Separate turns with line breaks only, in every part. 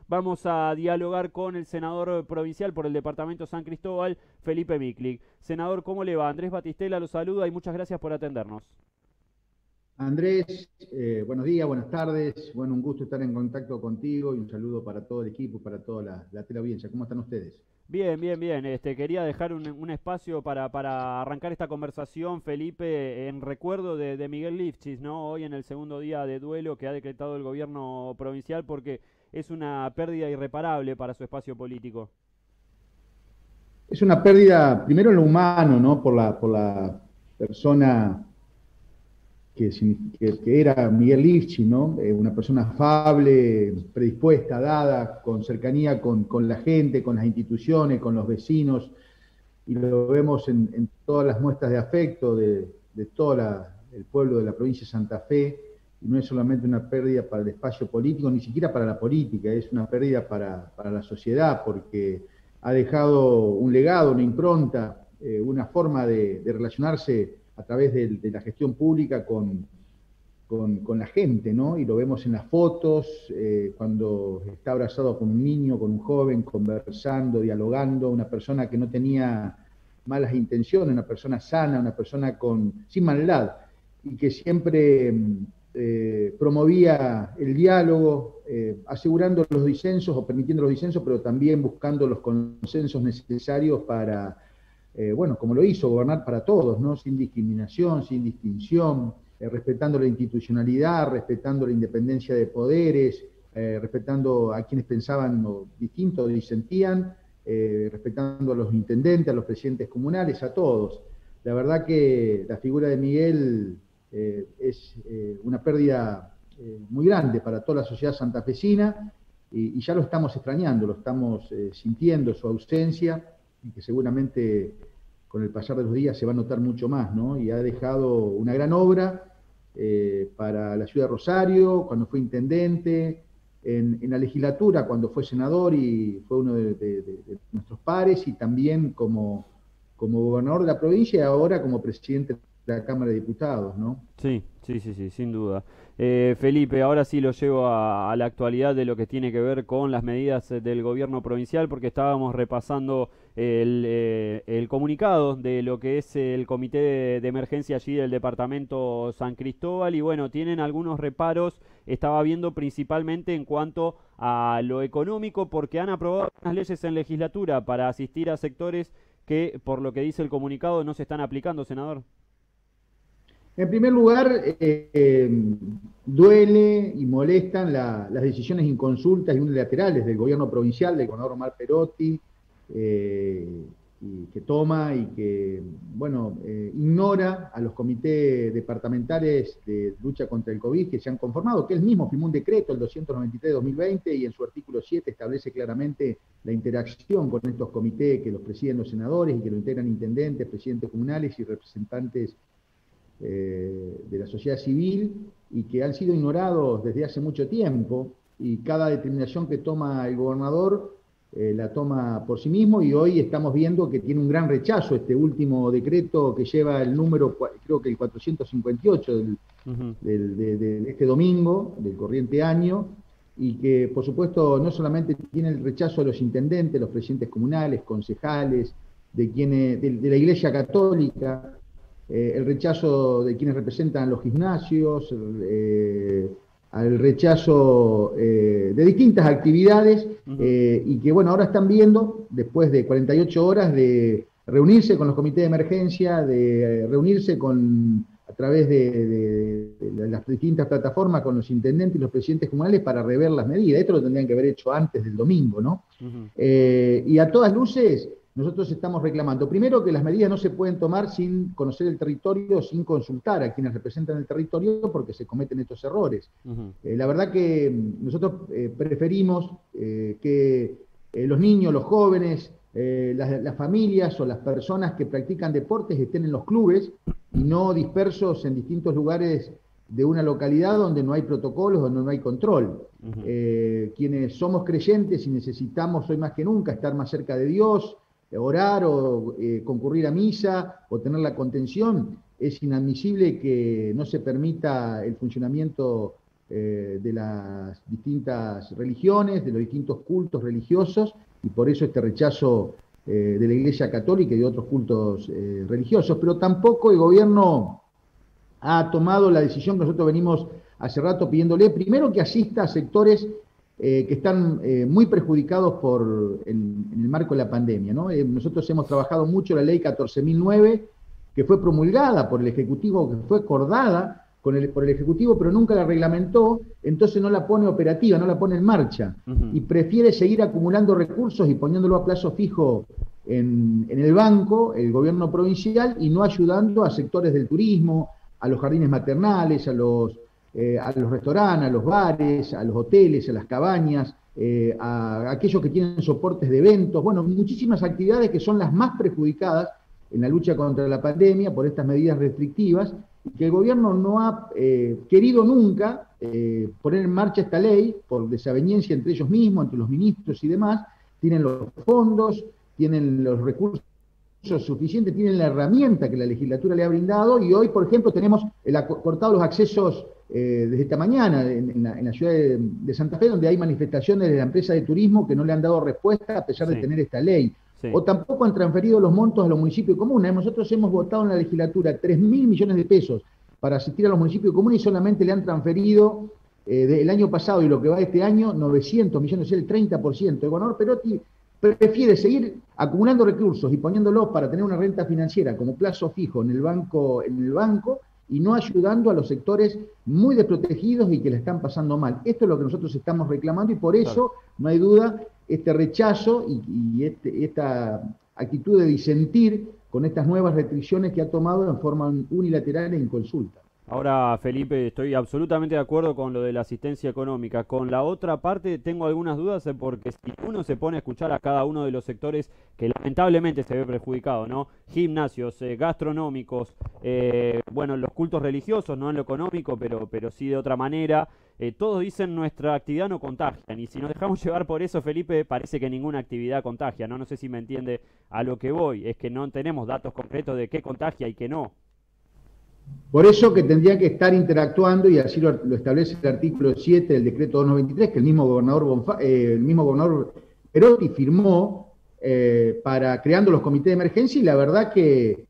vamos a dialogar con el senador provincial por el departamento San Cristóbal, Felipe Miklik. Senador, ¿cómo le va? Andrés Batistela lo saluda y muchas gracias por atendernos.
Andrés, buenos días, buenas tardes. Bueno, un gusto estar en contacto contigo y un saludo para todo el equipo, para toda la teleaudiencia. ¿Cómo están ustedes?
Bien, bien, bien. Quería dejar un espacio para arrancar esta conversación, Felipe, en recuerdo de Miguel Lifchis, ¿no? Hoy en el segundo día de duelo que ha decretado el gobierno provincial porque es una pérdida irreparable para su espacio político.
Es una pérdida, primero en lo humano, ¿no? Por la persona que era Miguel Lifchi, ¿no? Una persona afable, predispuesta, dada, con cercanía con la gente, con las instituciones, con los vecinos, y lo vemos en todas las muestras de afecto de todo el pueblo de la provincia de Santa Fe, y no es solamente una pérdida para el espacio político, ni siquiera para la política, es una pérdida para la sociedad, porque ha dejado un legado, una impronta, una forma de relacionarse a través de la gestión pública con la gente, ¿no? Y lo vemos en las fotos, cuando está abrazado con un niño, con un joven, conversando, dialogando, una persona que no tenía malas intenciones, una persona sana, una persona sin maldad, y que siempre promovía el diálogo, asegurando los disensos o permitiendo los disensos, pero también buscando los consensos necesarios para, bueno, como lo hizo, gobernar para todos, ¿no? Sin discriminación, sin distinción, respetando la institucionalidad, respetando la independencia de poderes, respetando a quienes pensaban distinto o disentían, respetando a los intendentes, a los presidentes comunales, a todos. La verdad que la figura de Miguel es una pérdida muy grande para toda la sociedad santafesina, y ya lo estamos extrañando, lo estamos sintiendo su ausencia, y que seguramente con el pasar de los días se va a notar mucho más, ¿no? Y ha dejado una gran obra para la ciudad de Rosario, cuando fue intendente, en la legislatura, cuando fue senador y fue uno de nuestros pares, y también como gobernador de la provincia y ahora como presidente de la Cámara de Diputados, ¿no?
Sí, sí, sí, sí, sin duda. Felipe, ahora sí lo llevo a la actualidad de lo que tiene que ver con las medidas del gobierno provincial, porque estábamos repasando el comunicado de lo que es el comité de emergencia allí del departamento San Cristóbal y bueno, tienen algunos reparos, estaba viendo principalmente en cuanto a lo económico, porque han aprobado unas leyes en legislatura para asistir a sectores que, por lo que dice el comunicado, no se están aplicando, senador.
En primer lugar, duele y molestan las decisiones inconsultas y unilaterales del gobierno provincial, del gobernador Omar Perotti, y que toma y que, bueno, ignora a los comités departamentales de lucha contra el COVID que se han conformado, que él mismo firmó un decreto, el 293 de 2020, y en su artículo 7 establece claramente la interacción con estos comités que los presiden los senadores y que lo integran intendentes, presidentes comunales y representantes de la sociedad civil, y que han sido ignorados desde hace mucho tiempo, y cada determinación que toma el gobernador la toma por sí mismo, y hoy estamos viendo que tiene un gran rechazo este último decreto que lleva el número, creo que el 458
Ujú.
de este domingo, del corriente año, y que por supuesto no solamente tiene el rechazo de los intendentes, los presidentes comunales, concejales, de la Iglesia Católica, el rechazo de quienes representan los gimnasios, al rechazo de distintas actividades,
Ujú.
y que bueno, ahora están viendo, después de 48 horas de reunirse con los comités de emergencia, de reunirse a través de las distintas plataformas con los intendentes y los presidentes comunales para rever las medidas. Esto lo tendrían que haber hecho antes del domingo, ¿no?
Ujú.
Y a todas luces, nosotros estamos reclamando, primero, que las medidas no se pueden tomar sin conocer el territorio, sin consultar a quienes representan el territorio, porque se cometen estos errores.
Ujú.
La verdad que nosotros preferimos que los niños, los jóvenes, las familias o las personas que practican deportes estén en los clubes y no dispersos en distintos lugares de una localidad donde no hay protocolos, donde no hay control.
Ujú.
Quienes somos creyentes y necesitamos hoy más que nunca estar más cerca de Dios, orar o concurrir a misa o tener la contención, es inadmisible que no se permita el funcionamiento de las distintas religiones, de los distintos cultos religiosos, y por eso este rechazo de la Iglesia Católica y de otros cultos religiosos. Pero tampoco el gobierno ha tomado la decisión que nosotros venimos hace rato pidiéndole, primero que asista a sectores que están muy perjudicados en el marco de la pandemia, ¿no? Nosotros hemos trabajado mucho la ley 14.009, que fue promulgada por el Ejecutivo, que fue acordada por el Ejecutivo, pero nunca la reglamentó, entonces no la pone operativa, no la pone en marcha, y prefiere seguir acumulando recursos y poniéndolo a plazo fijo en el banco, el gobierno provincial, y no ayudando a sectores del turismo, a los jardines maternales, a los restaurantes, a los bares, a los hoteles, a las cabañas, a aquellos que tienen soportes de eventos, bueno, muchísimas actividades que son las más perjudicadas en la lucha contra la pandemia por estas medidas restrictivas, y que el gobierno no ha querido nunca poner en marcha esta ley por desaveniencia entre ellos mismos, entre los ministros y demás. Tienen los fondos, tienen los recursos suficientes, tienen la herramienta que la legislatura le ha brindado, y hoy, por ejemplo, tenemos cortado los accesos desde esta mañana en la ciudad de Santa Fe, donde hay manifestaciones de la empresa de turismo que no le han dado respuesta a pesar de tener esta ley. Sí. O tampoco han transferido los montos a los municipios comunes. Nosotros hemos votado en la legislatura 3.000 millones de pesos para asistir a los municipios comunes y solamente le han transferido del año pasado y lo que va de este año 900 millones, el 30%. El gobernador Perotti prefiere seguir acumulando recursos y poniéndolos para tener una renta financiera como plazo fijo en el banco, y no ayudando a los sectores muy desprotegidos y que le están pasando mal. Esto es lo que nosotros estamos reclamando, y por eso, no hay duda, este rechazo y esta actitud de disentir con estas nuevas restricciones que ha tomado en forma unilateral e inconsulta.
Ahora, Felipe, estoy absolutamente de acuerdo con lo de la asistencia económica. Con la otra parte tengo algunas dudas, porque si uno se pone a escuchar a cada uno de los sectores que lamentablemente se ve perjudicado, ¿no? Gimnasios, gastronómicos, bueno, los cultos religiosos, no en lo económico, pero sí de otra manera. Todos dicen nuestra actividad no contagia, y si nos dejamos llevar por eso, Felipe, parece que ninguna actividad contagia, ¿no? No sé si me entiende a lo que voy, es que no tenemos datos concretos de qué contagia y qué no.
Por eso que tendría que estar interactuando, y así lo establece el artículo 7 del decreto 293, que el mismo gobernador Perotti firmó para creando los comités de emergencia, y la verdad que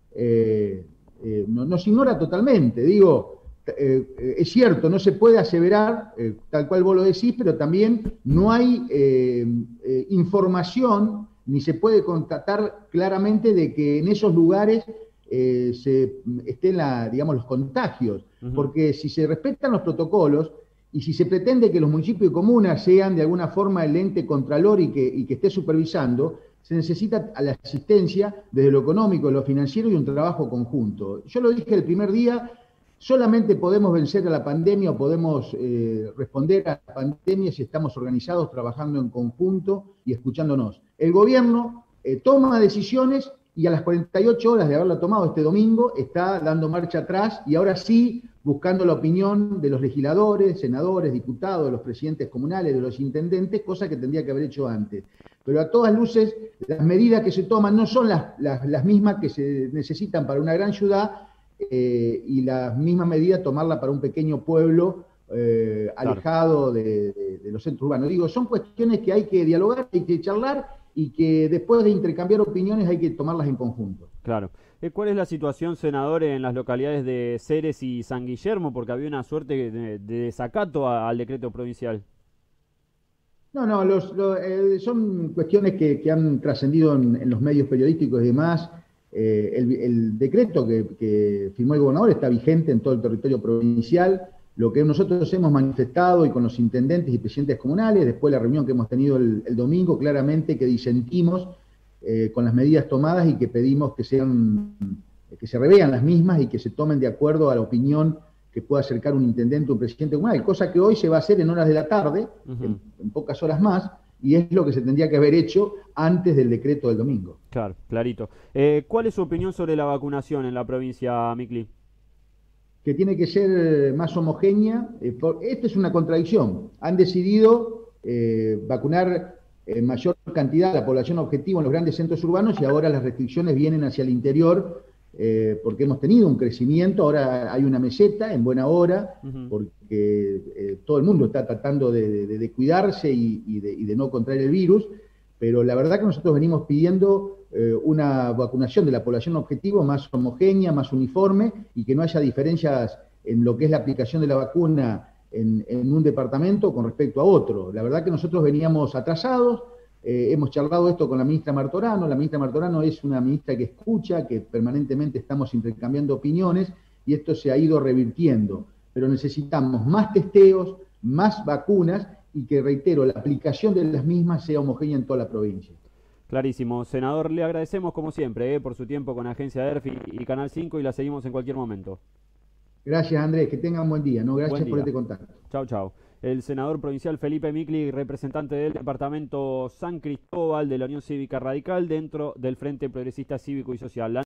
nos ignora totalmente. Digo, es cierto, no se puede aseverar, tal cual vos lo decís, pero también no hay información, ni se puede constatar claramente de que en esos lugares estén los contagios, porque si se respetan los protocolos y si se pretende que los municipios y comunas sean de alguna forma el ente contralor y que esté supervisando, se necesita a la asistencia desde lo económico, lo financiero y un trabajo conjunto. Yo lo dije el primer día, solamente podemos vencer a la pandemia o podemos responder a la pandemia si estamos organizados, trabajando en conjunto y escuchándonos. El gobierno toma decisiones y a las 48 horas de haberla tomado este domingo está dando marcha atrás, y ahora sí buscando la opinión de los legisladores, senadores, diputados, de los presidentes comunales, de los intendentes, cosa que tendría que haber hecho antes. Pero a todas luces, las medidas que se toman no son las mismas que se necesitan para una gran ciudad, y las mismas medidas tomarla para un pequeño pueblo alejado de los centros urbanos. Digo, son cuestiones que hay que dialogar, hay que charlar, y que después de intercambiar opiniones hay que tomarlas en conjunto.
Claro. ¿Cuál es la situación, senador, en las localidades de Ceres y San Guillermo? Porque había una suerte de desacato al decreto provincial.
No, son cuestiones que han trascendido en los medios periodísticos y demás. El decreto que firmó el gobernador está vigente en todo el territorio provincial. Lo que nosotros hemos manifestado y con los intendentes y presidentes comunales, después de la reunión que hemos tenido el domingo, claramente que disentimos con las medidas tomadas, y que pedimos que se revean las mismas y que se tomen de acuerdo a la opinión que pueda acercar un intendente o un presidente comunal, cosa que hoy se va a hacer en horas de la tarde, en pocas horas más, y es lo que se tendría que haber hecho antes del decreto del domingo.
Claro, clarito. ¿Cuál es su opinión sobre la vacunación en la provincia, Micli?
Que tiene que ser más homogénea. Esta es una contradicción. Han decidido vacunar en mayor cantidad a la población objetivo en los grandes centros urbanos, y ahora las restricciones vienen hacia el interior, porque hemos tenido un crecimiento, ahora hay una meseta en buena hora, porque todo el mundo está tratando de cuidarse y de no contraer el virus, pero la verdad que nosotros venimos pidiendo una vacunación de la población objetivo más homogénea, más uniforme, y que no haya diferencias en lo que es la aplicación de la vacuna en un departamento con respecto a otro. La verdad que nosotros veníamos atrasados, hemos charlado esto con la ministra Martorano. La ministra Martorano es una ministra que escucha, que permanentemente estamos intercambiando opiniones, y esto se ha ido revirtiendo. Pero necesitamos más testeos, más vacunas, y que, reitero, la aplicación de las mismas sea homogénea en toda la provincia.
Clarísimo. Senador, le agradecemos como siempre por su tiempo con Agencia ERF y Canal 5, y la seguimos en cualquier momento.
Gracias, Andrés, que tengan buen día, ¿no? Gracias por este contacto.
Chau, chau. El senador provincial Felipe Micli, representante del departamento San Cristóbal de la Unión Cívica Radical dentro del Frente Progresista Cívico y Social.